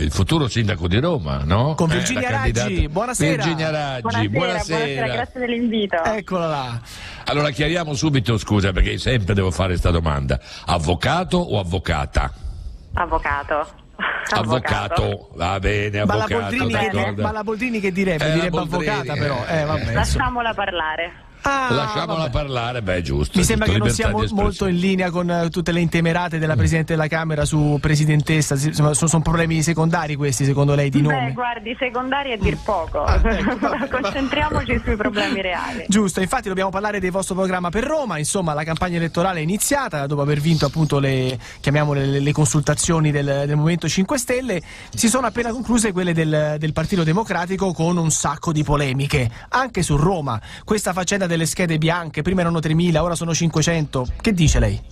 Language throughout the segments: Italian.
il futuro sindaco di Roma, no? Con Virginia Raggi, buonasera. Virginia Raggi, buonasera. Grazie dell'invito. Eccola là. Allora chiariamo subito, scusa, perché sempre devo fare questa domanda: avvocato o avvocata? Avvocato. Va bene, avvocato. Ma la Boldrini che direbbe? Direbbe avvocata, però. Vabbè, Lasciamola parlare. Lasciamola parlare, beh, giusto. Mi sembra che non sia libertà di molto in linea con tutte le intemerate della Presidente della Camera su presidentessa. Sono problemi secondari questi, secondo lei, di nome? Beh, guardi, secondari è dir poco. Concentriamoci sui problemi reali. Giusto, infatti dobbiamo parlare del vostro programma per Roma. Insomma, la campagna elettorale è iniziata dopo aver vinto appunto le consultazioni del Movimento 5 Stelle. Si sono appena concluse quelle del Partito Democratico, con un sacco di polemiche anche su Roma. Questa faccenda delle schede bianche, prima erano 3.000, ora sono 500. Che dice lei?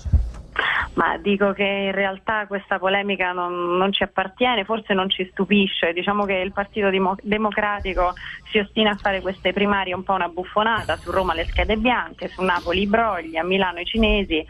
Ma dico che in realtà questa polemica non ci appartiene, forse non ci stupisce. Diciamo che il Partito Democratico si ostina a fare queste primarie un po' una buffonata: su Roma le schede bianche, su Napoli i brogli, a Milano i cinesi.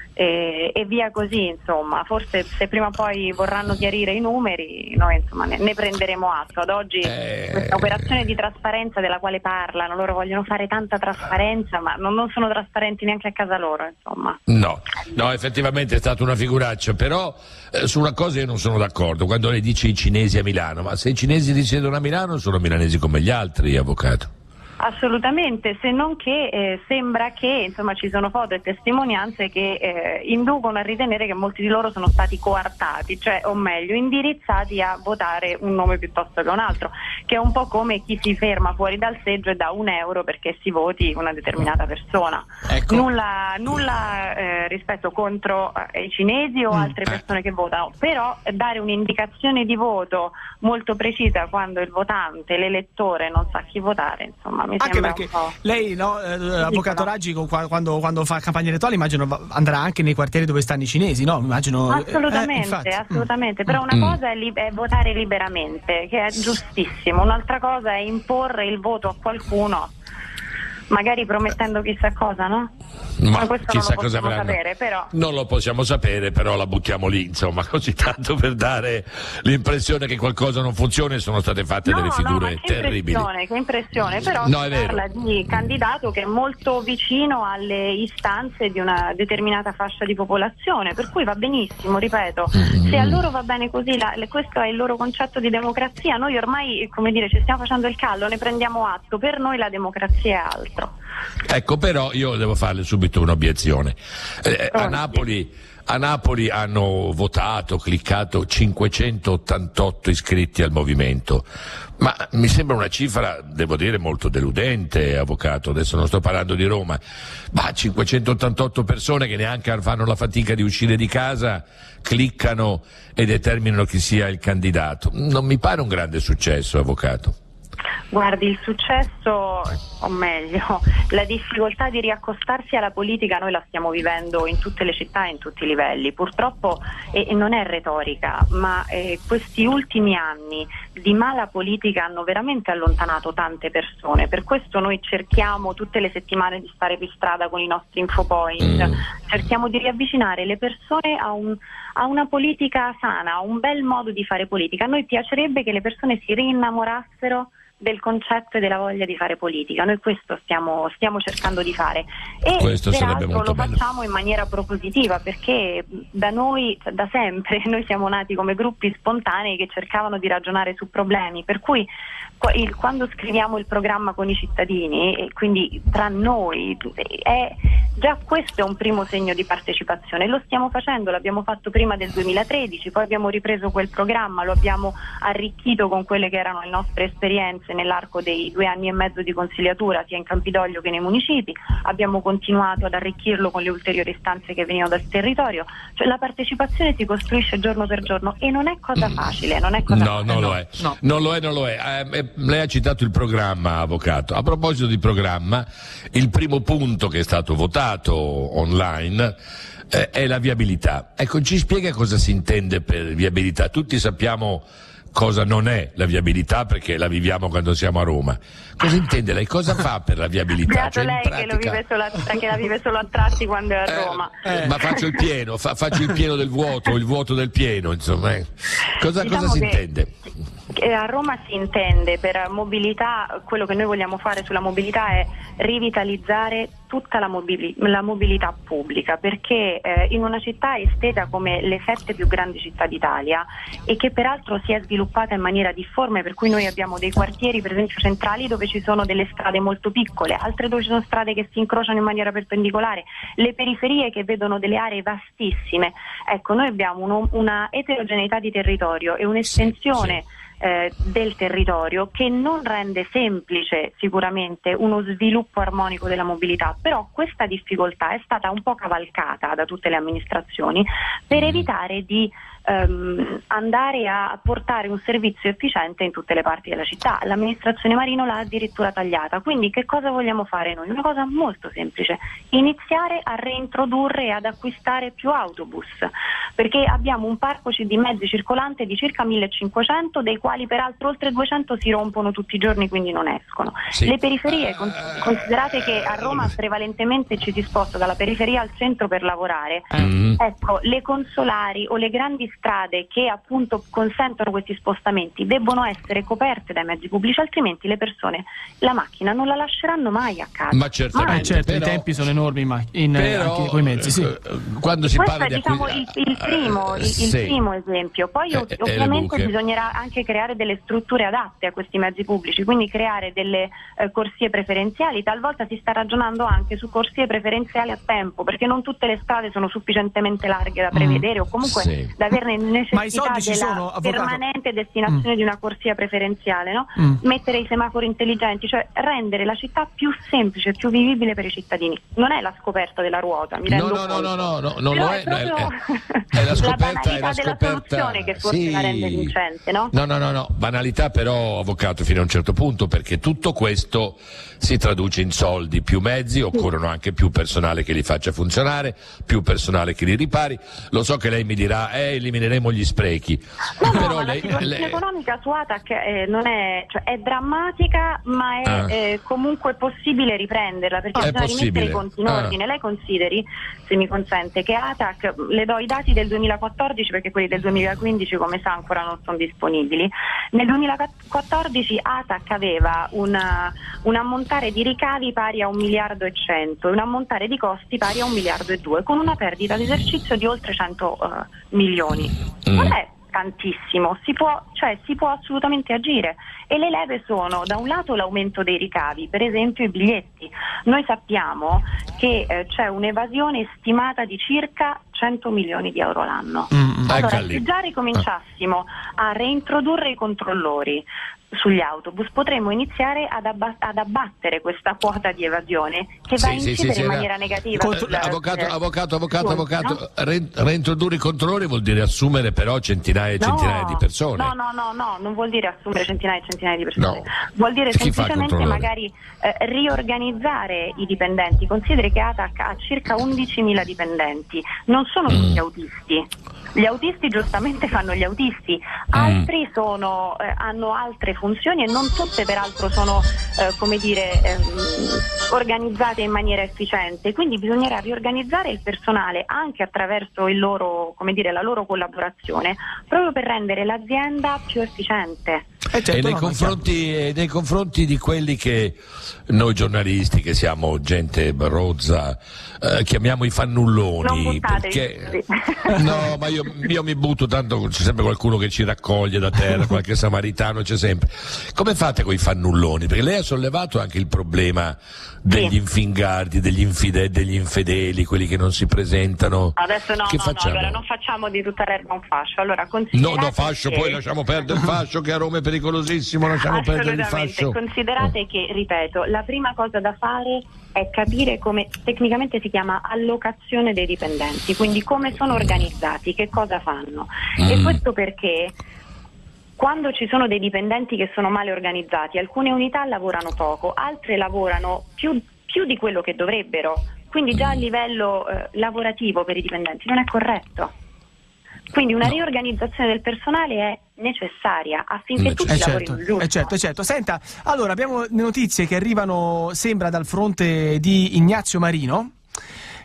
E via così, insomma. Forse se prima o poi vorranno chiarire i numeri, noi insomma ne prenderemo atto. Ad oggi questa operazione di trasparenza della quale parlano, loro vogliono fare tanta trasparenza, ma non sono trasparenti neanche a casa loro, insomma. No, effettivamente è stata una figuraccia, però su una cosa io non sono d'accordo: quando lei dice i cinesi a Milano, ma se i cinesi risiedono a Milano sono milanesi come gli altri, avvocato. Assolutamente, se non che sembra che insomma ci sono foto e testimonianze che inducono a ritenere che molti di loro sono stati coartati, cioè, o meglio, indirizzati a votare un nome piuttosto che un altro, che è un po' come chi si ferma fuori dal seggio e dà €1 perché si voti una determinata persona. Ecco. Nulla rispetto contro i cinesi o altre persone che votano, però dare un'indicazione di voto molto precisa quando il votante, l'elettore, non sa chi votare, insomma. Anche perché lei, avvocato Raggi, quando fa campagna elettorale, immagino andrà anche nei quartieri dove stanno i cinesi, no? Immagino, assolutamente. Però una cosa è votare liberamente, che è giustissimo. Un'altra cosa è imporre il voto a qualcuno, magari promettendo chissà cosa, no? Ma questo chissà non lo possiamo sapere, però. Non lo possiamo sapere, però la buttiamo lì, insomma, così tanto per dare l'impressione che qualcosa non funziona. E sono state fatte delle figure terribili. Che impressione, però no, si parla di candidato che è molto vicino alle istanze di una determinata fascia di popolazione, per cui va benissimo, ripeto. Se a loro va bene così, questo è il loro concetto di democrazia. Noi ormai, come dire, ci stiamo facendo il callo, ne prendiamo atto. Per noi la democrazia è altro. Ecco, però io devo farle subito un'obiezione. A Napoli hanno votato, cliccato 588 iscritti al movimento, ma mi sembra una cifra, devo dire, molto deludente, avvocato. Adesso non sto parlando di Roma, ma 588 persone che neanche fanno la fatica di uscire di casa, cliccano e determinano chi sia il candidato. Non mi pare un grande successo, avvocato. Guardi, il successo, o meglio, la difficoltà di riaccostarsi alla politica noi la stiamo vivendo in tutte le città e in tutti i livelli. Purtroppo, e non è retorica, ma questi ultimi anni di mala politica hanno veramente allontanato tante persone. Per questo noi cerchiamo tutte le settimane di stare per strada con i nostri infopoint, cerchiamo di riavvicinare le persone a una politica sana, a un bel modo di fare politica. A noi piacerebbe che le persone si rinnamorassero del concetto e della voglia di fare politica. Noi questo stiamo cercando di fare, e questo sarebbe molto lo bello. facciamo in maniera propositiva, perché da noi, da sempre, noi siamo nati come gruppi spontanei che cercavano di ragionare su problemi, per cui quando scriviamo il programma con i cittadini, e quindi tra noi, già questo è un primo segno di partecipazione. Lo stiamo facendo, l'abbiamo fatto prima del 2013, poi abbiamo ripreso quel programma, lo abbiamo arricchito con quelle che erano le nostre esperienze nell'arco dei 2 anni e mezzo di consigliatura, sia in Campidoglio che nei municipi. Abbiamo continuato ad arricchirlo con le ulteriori istanze che venivano dal territorio. Cioè, la partecipazione si costruisce giorno per giorno e non è cosa facile, non è cosa facile. Non lo è. Lei ha citato il programma, avvocato. A proposito di programma, il primo punto che è stato votato online è la viabilità. Ecco, ci spiega cosa si intende per viabilità. Tutti sappiamo cosa non è la viabilità, perché la viviamo quando siamo a Roma. Cosa intende lei? Cosa fa per la viabilità? Beato lei pratica... che la vive solo a tratti quando è a Roma. Ma faccio il pieno, faccio il pieno del vuoto, il vuoto del pieno, insomma. Cosa si intende? A Roma si intende per mobilità, quello che noi vogliamo fare sulla mobilità è rivitalizzare tutta la mobilità pubblica, perché in una città estesa come le 7 più grandi città d'Italia, e che peraltro si è sviluppata in maniera difforme, per cui noi abbiamo dei quartieri per esempio centrali dove ci sono delle strade molto piccole, altre dove ci sono strade che si incrociano in maniera perpendicolare, le periferie che vedono delle aree vastissime. Ecco, noi abbiamo una eterogeneità di territorio e un'estensione del territorio che non rende semplice sicuramente uno sviluppo armonico della mobilità, però questa difficoltà è stata un po' cavalcata da tutte le amministrazioni per evitare di andare a portare un servizio efficiente in tutte le parti della città. L'amministrazione Marino l'ha addirittura tagliata, quindi che cosa vogliamo fare noi? Una cosa molto semplice: iniziare a reintrodurre e ad acquistare più autobus, perché abbiamo un parco di mezzi circolante di circa 1500, dei quali peraltro oltre 200 si rompono tutti i giorni, quindi non escono. Sì. Le periferie, considerate che a Roma prevalentemente ci si sposta dalla periferia al centro per lavorare, ecco, le consolari o le grandi strade che appunto consentono questi spostamenti debbono essere coperte dai mezzi pubblici, altrimenti le persone la macchina non la lasceranno mai a casa. Ma certamente, certo, però, i tempi sono enormi anche coi mezzi, sì. Quando si Questo parla è, diciamo, il primo esempio. Poi ovviamente bisognerà anche creare delle strutture adatte a questi mezzi pubblici, quindi creare delle corsie preferenziali. Talvolta si sta ragionando anche su corsie preferenziali a tempo, perché non tutte le strade sono sufficientemente larghe da prevedere o comunque da averne necessità della permanente destinazione di una corsia preferenziale, no? Mettere i semafori intelligenti, cioè rendere la città più semplice, più vivibile per i cittadini. Non è la scoperta della ruota, mi rendo conto. Non lo è. È la scoperta, della soluzione che forse la rende vincente, no? No, banalità però, avvocato, fino a un certo punto, perché tutto questo si traduce in soldi, più mezzi, occorrono anche più personale che li faccia funzionare, più personale che li ripari. Lo so che lei mi dirà, elimineremo gli sprechi. Però la situazione economica su ATAC non è, cioè, è drammatica, ma è comunque possibile riprenderla, perché bisogna rimettere i conti in ordine. Lei consideri, se mi consente, che ATAC, le do i dati del 2014 perché quelli del 2015 come sa ancora non sono disponibili. Nel 2014 ATAC aveva un ammontare di ricavi pari a 1,1 miliardi e un ammontare di costi pari a 1,2 miliardi, con una perdita di esercizio di oltre 100 milioni. Non è tantissimo, si può assolutamente agire, e le leve sono da un lato l'aumento dei ricavi, per esempio i biglietti. Noi sappiamo che c'è un'evasione stimata di circa 100 milioni di euro l'anno. Allora, se già ricominciassimo a reintrodurre i controllori sugli autobus, potremmo iniziare ad abbattere questa quota di evasione che va a incidere in maniera negativa. Avvocato, no? Reintrodurre i controlli vuol dire assumere però centinaia e centinaia di persone. No, non vuol dire assumere centinaia e centinaia di persone. No. Vuol dire semplicemente magari riorganizzare i dipendenti. Consideri che ATAC ha circa 11.000 dipendenti, non sono tutti autisti. Gli autisti giustamente fanno gli autisti, altri hanno altre funzioni e non tutte peraltro sono organizzate in maniera efficiente, quindi bisognerà riorganizzare il personale anche attraverso il loro, la loro collaborazione, proprio per rendere l'azienda più efficiente. E nei confronti di quelli che noi giornalisti, che siamo gente rozza, chiamiamo i fannulloni, perché no, ma io mi butto, tanto c'è sempre qualcuno che ci raccoglie da terra, qualche samaritano c'è sempre. Come fate con i fannulloni? Perché lei ha sollevato anche il problema degli infingardi, degli infideli, degli infedeli, quelli che non si presentano. Adesso allora non facciamo di tutta l'erba un fascio. Allora, fascio, poi lasciamo perdere il fascio, che a Roma è pericolosissimo, lasciamo perdere il fascio. Considerate che, ripeto, la prima cosa da fare è capire come tecnicamente si chiama allocazione dei dipendenti, quindi come sono organizzati, che cosa fanno. E questo perché quando ci sono dei dipendenti che sono male organizzati, alcune unità lavorano poco, altre lavorano più di quello che dovrebbero, quindi già a livello lavorativo per i dipendenti non è corretto. Quindi una riorganizzazione del personale è necessaria affinché tutti lavorino giusto. Certo. Senta, allora abbiamo notizie che arrivano, sembra, dal fronte di Ignazio Marino,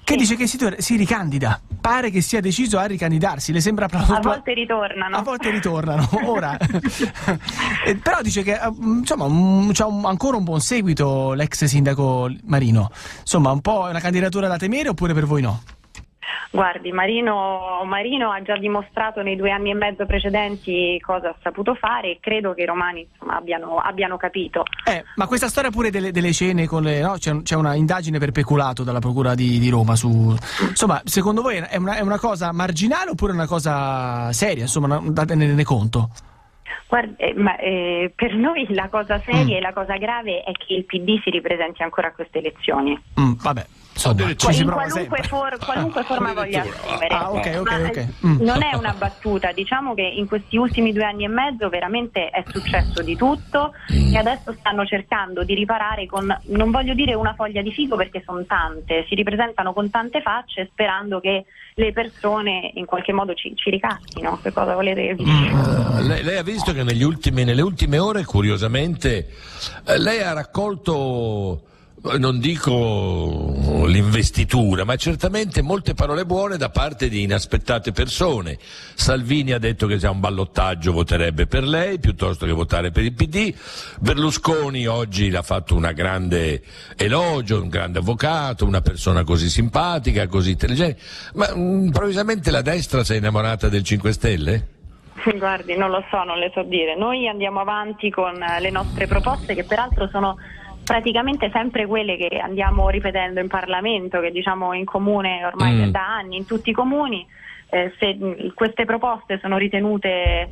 che dice che si ricandida. Pare che sia deciso a ricandidarsi. Le sembra proprio... A volte ritornano. Ora. Però dice che insomma c'ha ancora un buon seguito l'ex sindaco Marino. Insomma, un po' è una candidatura da temere oppure per voi no? Guardi, Marino ha già dimostrato nei 2 anni e mezzo precedenti cosa ha saputo fare e credo che i romani insomma, abbiano capito. Ma questa storia pure delle cene con no? C'è una indagine per peculato dalla Procura di Roma su... Insomma, secondo voi è una cosa marginale oppure una cosa seria? Insomma, datene conto. Guardi, per noi la cosa seria e la cosa grave è che il PD si ripresenti ancora a queste elezioni. Vabbè. In qualunque forma voglia assumere. Ok. Non è una battuta, diciamo che in questi ultimi 2 anni e mezzo veramente è successo di tutto e adesso stanno cercando di riparare con, non voglio dire una foglia di fico perché sono tante, si ripresentano con tante facce sperando che le persone in qualche modo ci ricaschino. Che cosa volete dire? Lei ha visto che nelle ultime ore, curiosamente, lei ha raccolto, non dico l'investitura, ma certamente molte parole buone da parte di inaspettate persone. Salvini ha detto che se ha un ballottaggio voterebbe per lei piuttosto che votare per il PD. Berlusconi oggi l'ha fatto una grande elogio, un grande avvocato, una persona così simpatica, così intelligente. Ma improvvisamente la destra si è innamorata del 5 Stelle? Guardi, non lo so, non le so dire. Noi andiamo avanti con le nostre proposte che peraltro sono praticamente sempre quelle che andiamo ripetendo in Parlamento, che diciamo in comune ormai da anni, in tutti i comuni. Se queste proposte sono ritenute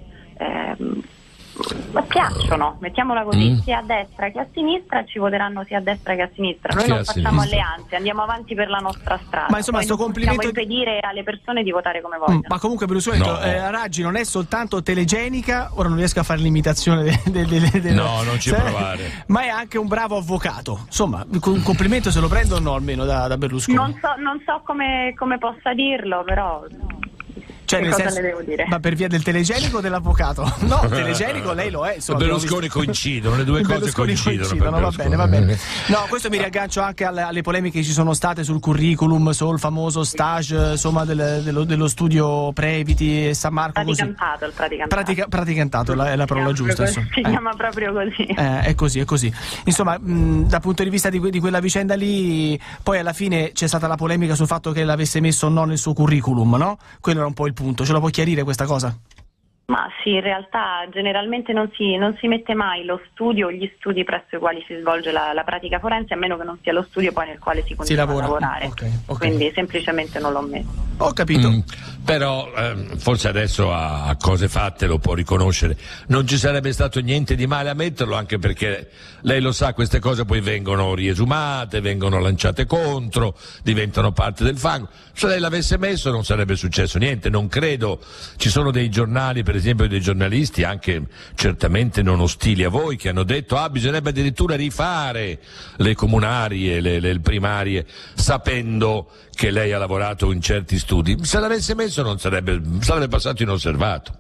piacciono, mettiamola così, sia a destra che a sinistra, ci voteranno sia a destra che a sinistra. Noi non facciamo alleanze, andiamo avanti per la nostra strada. Ma insomma, sto complimento possiamo impedire alle persone di votare come vogliono. Ma comunque Berlusconi Raggi non è soltanto telegenica, ora non riesco a fare l'imitazione no, non ci provare. Ma è anche un bravo avvocato. Insomma, un complimento se lo prendo o no almeno da Berlusconi? Non so come possa dirlo, però Cioè, che cosa le devo dire? Ma per via del telegenico o dell'avvocato? No, telegenico lei lo è. Insomma, Berlusconi coincidono, le due cose coincidono. Va bene. No, questo mi riaggancio anche alle polemiche che ci sono state sul curriculum, sul famoso stage, insomma, dello studio Previti e San Marco. Praticantato. Praticantato è la parola giusta. Si chiama proprio così. È così. Insomma, dal punto di vista di quella vicenda lì, poi alla fine c'è stata la polemica sul fatto che l'avesse messo o no nel suo curriculum, no? Quello era un po' il punto. Ce lo può chiarire questa cosa? Ma sì, in realtà generalmente non si mette mai lo studio o gli studi presso i quali si svolge la pratica forense, a meno che non sia lo studio poi nel quale si continua a lavorare. Okay. Quindi semplicemente non l'ho messo. Ho capito. Però forse adesso a cose fatte lo può riconoscere. Non ci sarebbe stato niente di male a metterlo, anche perché lei lo sa, queste cose poi vengono riesumate, vengono lanciate contro, diventano parte del fango. Se lei l'avesse messo non sarebbe successo niente. Non credo. Ci sono dei giornali, per esempio dei giornalisti anche certamente non ostili a voi, che hanno detto bisognerebbe addirittura rifare le comunali e le primarie, sapendo che lei ha lavorato in certi studi. Se l'avesse messo sarebbe passato inosservato.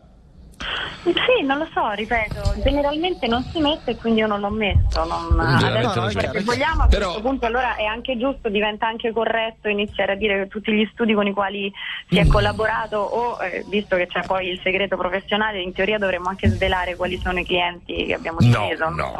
Sì, non lo so, ripeto, generalmente non si mette e quindi io non l'ho messo. Se vogliamo a questo punto allora è anche giusto, diventa anche corretto iniziare a dire che tutti gli studi con i quali si è collaborato o visto che c'è poi il segreto professionale, in teoria dovremmo anche svelare quali sono i clienti che abbiamo speso. No,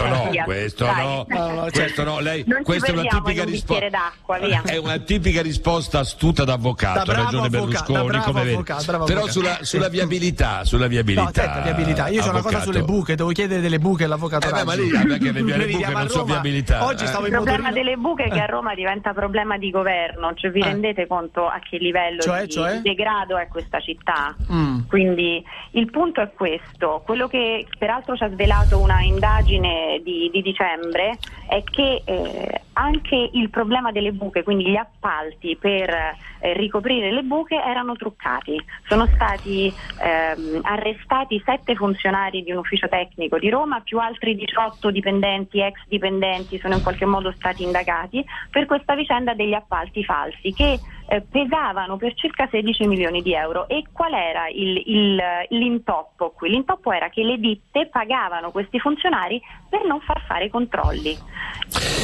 questo no. Lei, questa è una tipica risposta d'acqua, via. È una tipica risposta astuta da avvocato, ha ragione Berlusconi, come vedi. Però sulla viabilità. No, aspetta, viabilità. Io ho una cosa sulle buche, devo chiedere delle buche all'avvocato Raggi. Ma lì anche le buche non so viabilità. Oggi stavo il problema delle buche è che a Roma diventa problema di governo, cioè vi rendete conto a che livello di degrado è questa città? Quindi il punto è questo, quello che peraltro ci ha svelato una indagine di dicembre è che anche il problema delle buche, quindi gli appalti per ricoprire le buche erano truccati. Sono stati arrestati 7 funzionari di un ufficio tecnico di Roma, più altri 18 dipendenti, ex dipendenti sono in qualche modo stati indagati per questa vicenda degli appalti falsi che pesavano per circa 16 milioni di euro. E qual era l'intoppo qui? L'intoppo era che le ditte pagavano questi funzionari per non far fare controlli.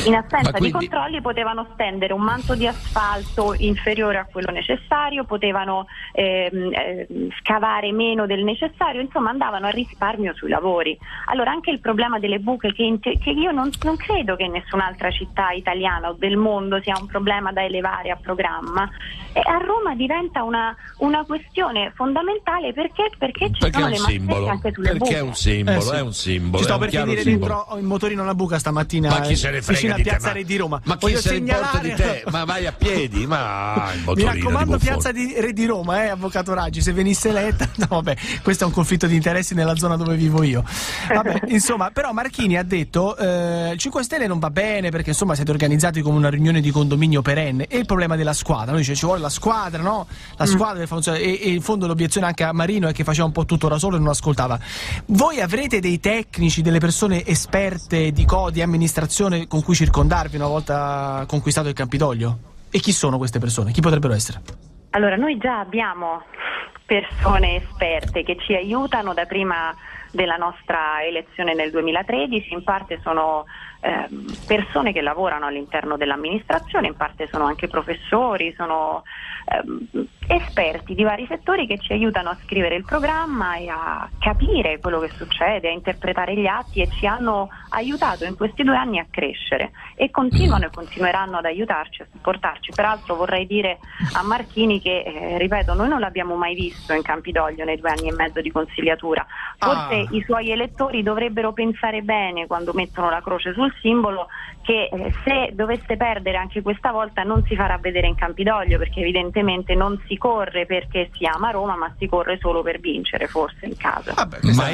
In assenza di controlli potevano stendere un manto di asfalto inferiore a quello necessario, potevano scavare meno del necessario, insomma andavano a risparmio sui lavori. Allora anche il problema delle buche, che io non credo che in nessun'altra città italiana o del mondo sia un problema da elevare a programma, e a Roma diventa una questione fondamentale perché ci sono le mazzette anche sulle buche. Perché è un simbolo, è un simbolo. Ci sto per finire dentro il motorino alla buca stamattina. Ma chi se ne frega vicino a Piazza Re di Roma. Ma chi se ne importa di te? Ma vai a piedi, ma il motorino. Mi raccomando, Piazza Re di Roma, avvocato Raggi, se venisse eletta. No, vabbè, questo è un conflitto di interessi nella zona dove vivo io. Vabbè, insomma, però Marchini ha detto 5 Stelle non va bene perché insomma siete organizzati come una riunione di condominio perenne, e il problema della squadra. Lui dice ci vuole la squadra, no? La squadra deve funzionare, e in fondo l'obiezione anche a Marino è che faceva un po' tutto da solo e non ascoltava. Voi avrete dei tecnici, delle persone esperte di amministrazione con cui circondarvi una volta conquistato il Campidoglio? E chi sono queste persone? Chi potrebbero essere? Allora, noi già abbiamo persone esperte che ci aiutano da prima della nostra elezione nel 2013, in parte sono persone che lavorano all'interno dell'amministrazione, in parte sono anche professori, sono esperti di vari settori che ci aiutano a scrivere il programma e a capire quello che succede, a interpretare gli atti, e ci hanno aiutato in questi 2 anni a crescere e continuano e continueranno ad aiutarci, a supportarci. Peraltro vorrei dire a Marchini che, ripeto, noi non l'abbiamo mai visto in Campidoglio nei 2 anni e mezzo di consigliatura. Forse i suoi elettori dovrebbero pensare bene quando mettono la croce sul simbolo che se dovesse perdere anche questa volta non si farà vedere in Campidoglio, perché evidentemente non si corre perché si ama Roma, ma si corre solo per vincere, forse in caso. Ma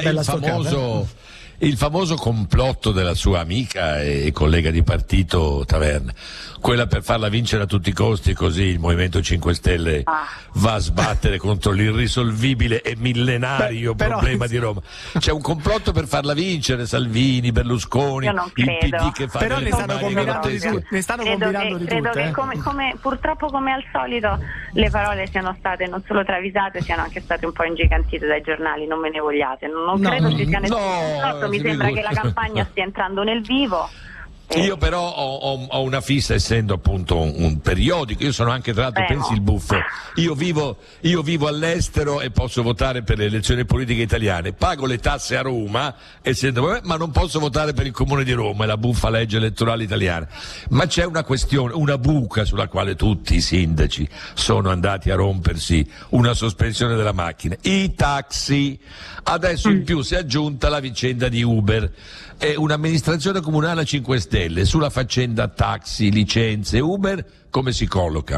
il famoso complotto della sua amica e collega di partito Taverna, quella per farla vincere a tutti i costi, così il Movimento 5 Stelle va a sbattere contro l'irrisolvibile e millenario problema di Roma. C'è un complotto per farla vincere, Salvini, Berlusconi, il PD che fa però ne stanno combinando di tutte. Credo che come purtroppo come al solito le parole siano state non solo travisate, siano anche state un po' ingigantite dai giornali, non me ne vogliate. Non credo ci sia nessun complotto, mi sembra che la campagna stia entrando nel vivo. Io però ho una fissa, essendo appunto un periodico, io sono anche, tra l'altro, pensi il buffo, io vivo all'estero e posso votare per le elezioni politiche italiane, pago le tasse a Roma, ma non posso votare per il Comune di Roma, è la buffa legge elettorale italiana. Ma c'è una questione, una buca sulla quale tutti i sindaci sono andati a rompersi una sospensione della macchina: i taxi. Adesso in più si è aggiunta la vicenda di Uber. È un'amministrazione comunale a 5 Stelle sulla faccenda taxi, licenze, Uber, come si colloca?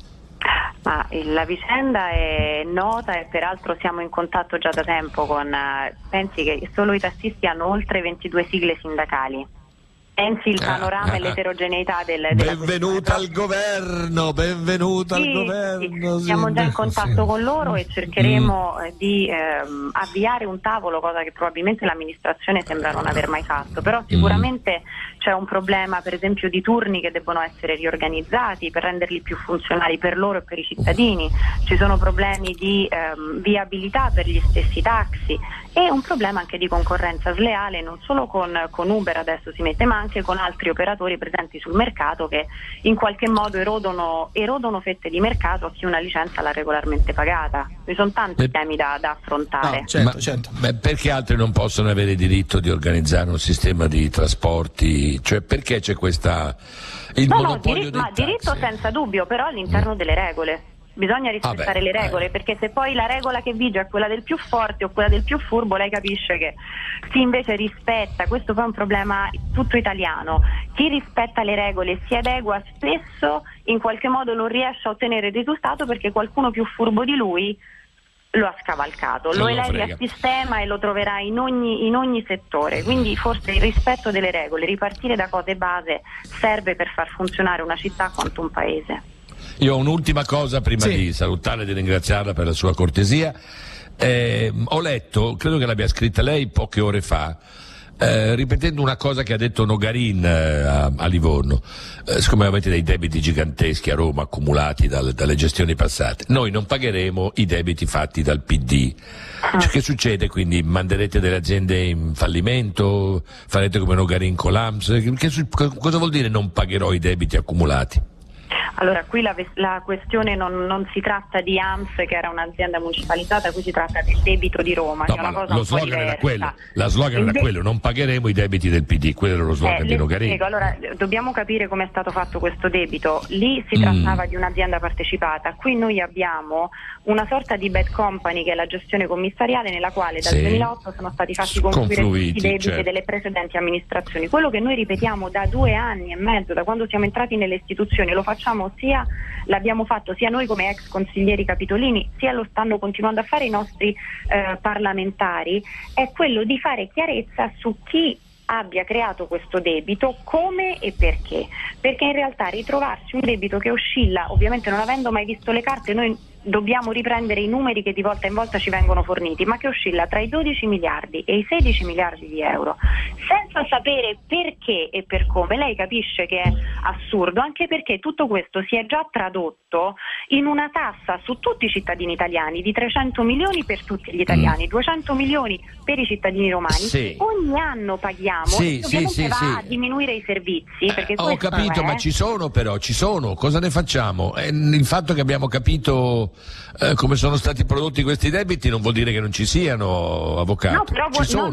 La vicenda è nota e peraltro siamo in contatto già da tempo con, pensi che solo i tassisti hanno oltre 22 sigle sindacali. Pensi il panorama e l'eterogeneità della benvenuta al governo, benvenuta al governo. Sì. Siamo già in contatto con loro e cercheremo di avviare un tavolo, cosa che probabilmente l'amministrazione sembra non aver mai fatto, però sicuramente c'è un problema, per esempio, di turni che debbono essere riorganizzati per renderli più funzionali per loro e per i cittadini. Ci sono problemi di viabilità per gli stessi taxi e un problema anche di concorrenza sleale, non solo con Uber adesso si mette, ma anche con altri operatori presenti sul mercato che in qualche modo erodono fette di mercato a chi una licenza l'ha regolarmente pagata. Ci sono tanti temi da affrontare. Certo. Perché altri non possono avere diritto di organizzare un sistema di trasporti? Cioè, perché c'è monopolio dei taxi? Diritto senza dubbio, però all'interno delle regole. Bisogna rispettare le regole, perché se poi la regola che vige è quella del più forte o quella del più furbo, lei capisce che chi invece rispetta, questo poi è un problema tutto italiano, chi rispetta le regole e si adegua spesso in qualche modo non riesce a ottenere il risultato perché qualcuno più furbo di lui lo ha scavalcato, lo elevi a sistema e lo troverà in ogni settore. Quindi forse il rispetto delle regole, ripartire da cose base, serve per far funzionare una città quanto un paese. Io ho un'ultima cosa prima di salutarla e di ringraziarla per la sua cortesia. Ho letto, credo che l'abbia scritta lei poche ore fa, ripetendo una cosa che ha detto Nogarin a Livorno, siccome avete dei debiti giganteschi a Roma accumulati dalle gestioni passate, noi non pagheremo i debiti fatti dal PD. Cioè, che succede quindi? Manderete delle aziende in fallimento? Farete come Nogarin con l'AMS? Cosa vuol dire non pagherò i debiti accumulati? Allora, qui la questione non si tratta di AMS, che era un'azienda municipalizzata, qui si tratta del debito di Roma, No, che è una cosa lo un po' slogan era quello, diversa. la slogan era quello, non pagheremo i debiti del PD, quello era lo slogan di Nogarin. Spiego. Allora, dobbiamo capire come è stato fatto questo debito. Lì si trattava di un'azienda partecipata, qui noi abbiamo una sorta di bad company, che è la gestione commissariale, nella quale dal 2008 sono stati fatti confluire tutti i debiti delle precedenti amministrazioni. Quello che noi ripetiamo da 2 anni e mezzo, da quando siamo entrati nelle istituzioni, lo facciamo l'abbiamo fatto sia noi come ex consiglieri capitolini, sia lo stanno continuando a fare i nostri parlamentari, è quello di fare chiarezza su chi abbia creato questo debito, come e perché. Perché in realtà ritrovarsi un debito che oscilla, ovviamente non avendo mai visto le carte, noi dobbiamo riprendere i numeri che di volta in volta ci vengono forniti, ma che oscilla tra i 12 miliardi e i 16 miliardi di euro, senza sapere perché e per come. Lei capisce che è assurdo, anche perché tutto questo si è già tradotto in una tassa su tutti i cittadini italiani di 300 milioni per tutti gli italiani, 200 milioni per i cittadini romani. Sì. Ogni anno paghiamo e ovviamente va a diminuire i servizi. Perché Ho capito, ma ci sono. Cosa ne facciamo? Il fatto che abbiamo capito come sono stati prodotti questi debiti non vuol dire che non ci siano, avvocato. No, però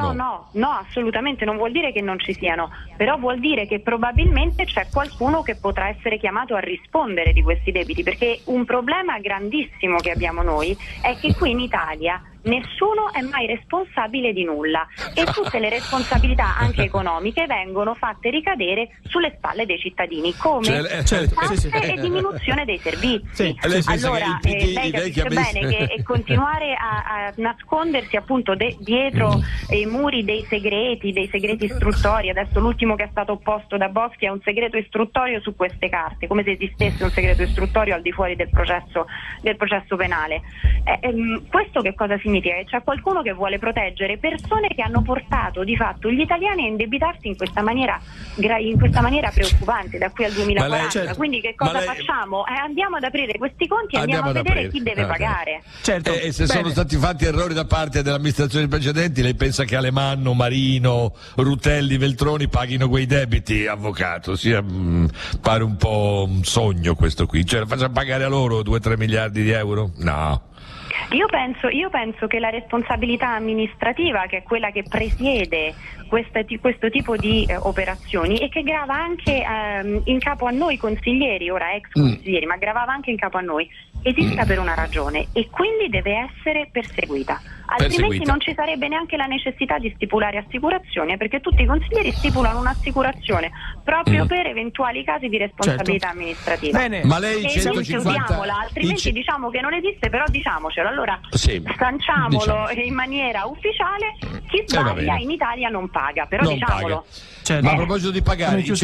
no, assolutamente non vuol dire che non ci siano, però vuol dire che probabilmente c'è qualcuno che potrà essere chiamato a rispondere di questi debiti, perché un problema grandissimo che abbiamo noi è che qui in Italia nessuno è mai responsabile di nulla e tutte le responsabilità anche economiche vengono fatte ricadere sulle spalle dei cittadini, come tasse e diminuzione dei servizi. Allora lei capisce bene che continuare a nascondersi appunto dietro i muri dei segreti istruttori, adesso l'ultimo che è stato opposto da Boschi è un segreto istruttorio su queste carte, come se esistesse un segreto istruttorio al di fuori del processo penale. Questo che cosa significa? Che c'è qualcuno che vuole proteggere persone che hanno portato di fatto gli italiani a indebitarsi in questa maniera preoccupante da qui al 2040. Quindi che cosa facciamo? Andiamo ad aprire questi conti e andiamo a vedere chi deve pagare. E se sono stati fatti errori da parte delle amministrazioni precedenti, lei pensa che Alemanno, Marino, Rutelli, Veltroni paghino quei debiti, avvocato? Pare un po' un sogno questo qui, cioè facciamo pagare a loro 2-3 miliardi di euro? No. Io penso che la responsabilità amministrativa, che è quella che presiede questo tipo di operazioni e che grava anche in capo a noi consiglieri, ora ex consiglieri, ma gravava anche in capo a noi, esista per una ragione e quindi deve essere perseguita. Altrimenti non ci sarebbe neanche la necessità di stipulare assicurazioni, perché tutti i consiglieri stipulano un'assicurazione proprio per eventuali casi di responsabilità amministrativa. Bene. Ma lei altrimenti diciamo che non esiste, però diciamocelo. Allora stanciamolo in maniera ufficiale, chi sbaglia in Italia non paga, però non diciamolo. Ma a proposito di pagare i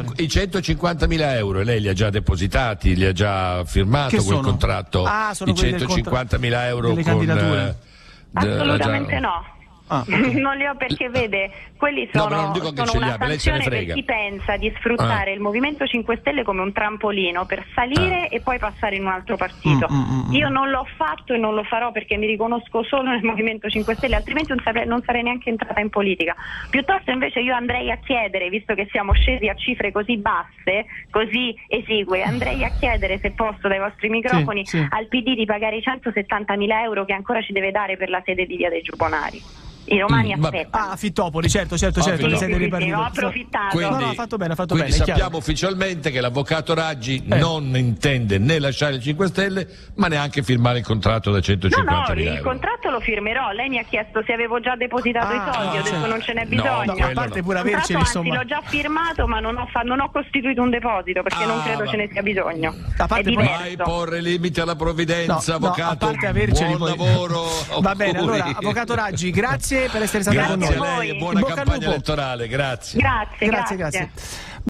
150.000 euro, lei li ha già depositati, li ha già firmato quel contratto? Sono i 150.000 euro delle candidature? Assolutamente no. Non li ho, perché vede, quelli sono una sanzione per chi pensa di sfruttare il Movimento 5 Stelle come un trampolino per salire e poi passare in un altro partito. Io non l'ho fatto e non lo farò, perché mi riconosco solo nel Movimento 5 Stelle, altrimenti non sarei neanche entrata in politica. Piuttosto invece io andrei a chiedere, visto che siamo scesi a cifre così basse, così esigue, andrei a chiedere, se posso, dai vostri microfoni, al PD di pagare i 170.000 euro che ancora ci deve dare per la sede di Via dei Giubbonari. I romani aspettano. Fittopoli, certo, ho approfittato. Quindi, ha fatto bene. Sappiamo ufficialmente che l'avvocato Raggi non intende né lasciare il 5 Stelle, ma neanche firmare il contratto da 150.000 euro. Il contratto lo firmerò. Lei mi ha chiesto se avevo già depositato i soldi, ho detto non ce n'è bisogno. A parte pure averci, insomma. L'ho già firmato, ma non ho costituito un deposito, perché non credo ce ne sia bisogno. Mai porre limiti alla provvidenza, avvocato. A parte averci, buon lavoro. Va bene, allora, avvocato Raggi, grazie per essere stato con noi. Grazie a lei e buona campagna elettorale, grazie. Grazie.